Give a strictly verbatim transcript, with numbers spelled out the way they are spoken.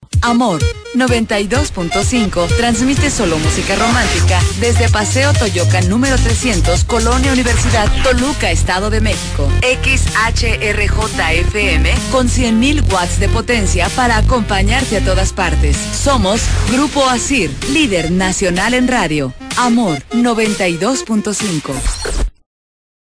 Amor noventa y dos punto cinco transmite solo música romántica desde Paseo Toyoca número trescientos, Colonia Universidad, Toluca, Estado de México. X H R J F M con cien mil watts de potencia para acompañarte a todas partes. Somos Grupo Asir, líder nacional en radio. Amor noventa y dos punto cinco.